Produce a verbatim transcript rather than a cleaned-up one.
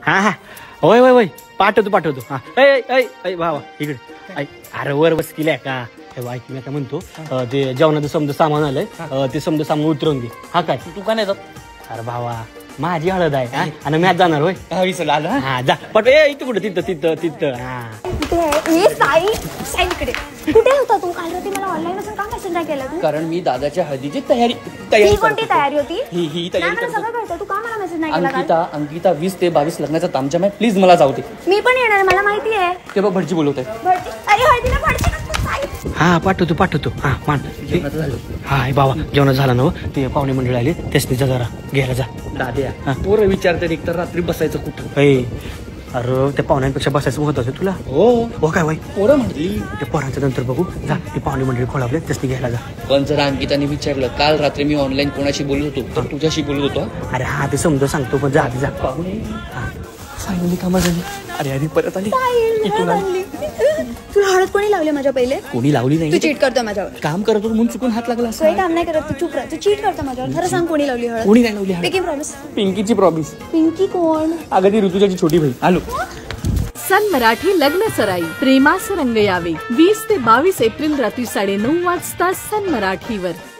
हा हा होय होय होय पाठवतो पाठवतो हा ऐ भावा इकडे ऐक अरे वर बस केल्या का ऐक मी आता म्हणतो ते जेवणाचं समजा सामान आलंय ते समजा सामान उतरवून घे हा काय तू का नाही जात? अरे भावा माझी हळद आहे आणि मॅच जाणार होय आलं हा जा पट ए इथं कुठं तिथं तिथं तिथं हा कुठे साई साई इकडे कुठे होता तू काल रात्री मला ऑनलाईन असून का मेसेज नाही केला तू? कारण मी दादाच्या हळदीची तयारी ही तयारी कोणती तयारी होती? ही ही तयारी मला सगळं कळतं तू का मला मेसेज नाही केला? अंकिता अंकिता वीस ते बावीस लग्नाचा तामझाम आहे प्लीज मला जाऊ दे. मी पण येणार मला माहिती आहे. ते बघ भटजी बोलवत आहे. भटजी अरे हळदीला भटजी नसतो साई. हा पाठवतो पाठवतो हा मान जेवणाचं झालं. हा बाबा जेवण झालं ना ते पाहुणे मंडळी आले त्यासनी जा जरा घ्यायला जा दाद्या पोरं विचारते एक तर रात्री बसायचं कुठं ऐ अरे त्या पाहुण्यांपेक्षा बसायचं होत असेल तुला हो हो काय बाई पोरं म्हटली ते पोरांच्या नंतर बघू जा ते पाहुणे मंडळी खोळावले त्यासनी घ्यायला जा पण जर अंकिताने विचारलं काल रात्री मी ऑनलाईन कोणाशी बोलत होतो तर तुझ्याशी बोलत होतो. अरे हा ते समजा सांगतो पण जा आधी जा पाहुणे सायली कामा झाली अरे अरे परत आली इथून आली. तुला हळद कोणी लावली माझ्या पहिले? कोणी लावली तू नाही चीट करतो माझ्यावर. काम करत होतो म्हणून चुकून हात लागला काही काम नाही करत तू चुप राह. तू चीट करतो माझ्यावर. खरं सांग कोणी लावली हळद? कोणी नाही लावली हळद. Pinky promise. पिंकीची प्रॉमिस. पिंकी कोण? अगं ती ऋतुजाची छोटी बहीण. आलो. सन मराठी लग्न सराई प्रेमास रंग यावे वीस ते बावीस एप्रिल रात्री साडे नऊ वाजता सन मराठीवर.